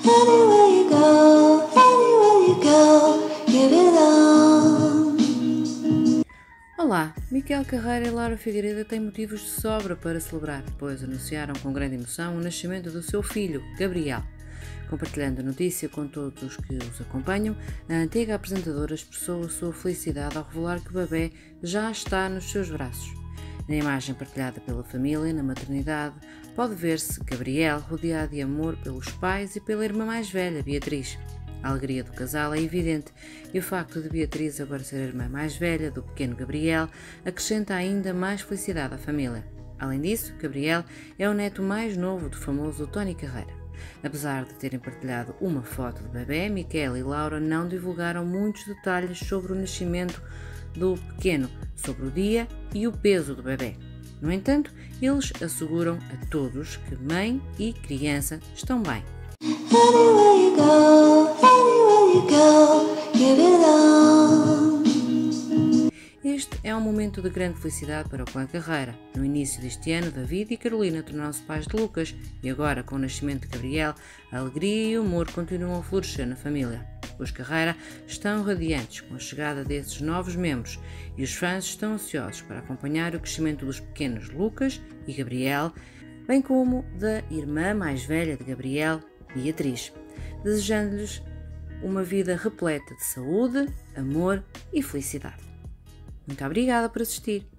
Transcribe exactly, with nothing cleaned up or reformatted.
Anywhere you go, anywhere you go, you belong. Olá, Miquel Carreira e Laura Figueiredo têm motivos de sobra para celebrar, pois anunciaram com grande emoção o nascimento do seu filho, Gabriel. Compartilhando a notícia com todos os que os acompanham, a antiga apresentadora expressou a sua felicidade ao revelar que o bebê já está nos seus braços. Na imagem partilhada pela família na maternidade, pode ver-se Gabriel rodeado de amor pelos pais e pela irmã mais velha, Beatriz. A alegria do casal é evidente e o facto de Beatriz agora ser a irmã mais velha do pequeno Gabriel acrescenta ainda mais felicidade à família. Além disso, Gabriel é o neto mais novo do famoso Tony Carreira. Apesar de terem partilhado uma foto do bebê, Miquel e Laura não divulgaram muitos detalhes sobre o nascimento do pequeno, sobre o dia e o peso do bebê. No entanto, eles asseguram a todos que mãe e criança estão bem. Anywhere you go, anywhere you go, you belong. Este é um momento de grande felicidade para o clã Carreira. No início deste ano, David e Carolina tornaram-se pais de Lucas e agora, com o nascimento de Gabriel, a alegria e o amor continuam a florescer na família. Os Carreira estão radiantes com a chegada desses novos membros e os fãs estão ansiosos para acompanhar o crescimento dos pequenos Lucas e Gabriel, bem como da irmã mais velha de Gabriel, Beatriz, desejando-lhes uma vida repleta de saúde, amor e felicidade. Muito obrigada por assistir.